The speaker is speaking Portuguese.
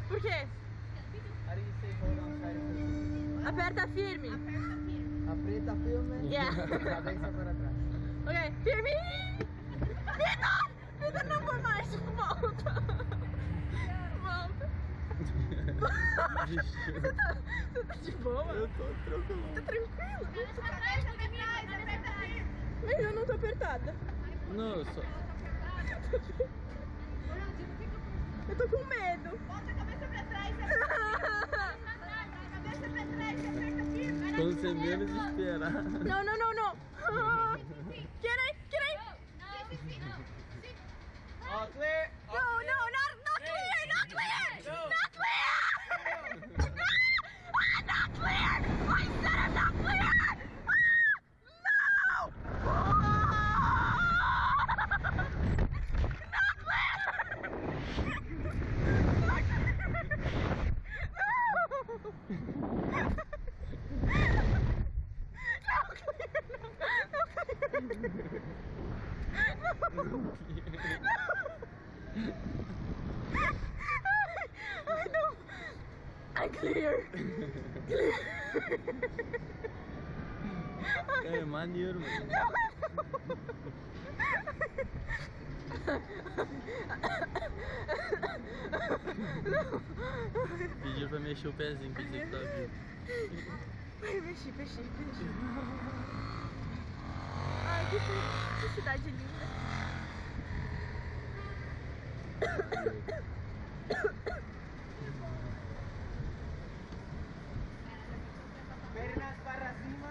Por quê? Aperta firme. Aprieta firme. Yeah. Cabeça para trás. Ok, firme. Vitor! Vitor, não vou mais. Volta. Volta. Você tá de boa? Eu tô tranquilo. Tá tranquilo? Mas eu não tô apertada. Não, eu só... Eu tô com medo. Bota a cabeça pra trás, cabeça pra trás, aperta firme. Quando você menos esperar. Não, não, não, não. Get it? All clear. No, not clear, not clear, not clear. Not clear. I said I'm not clear. No. Not clear. I'm clear. É maneiro, mano. Pediu pra mexer o pezinho, pra dizer que tá vivo. Mexi. Ai, que cidade linda. Pernas para cima.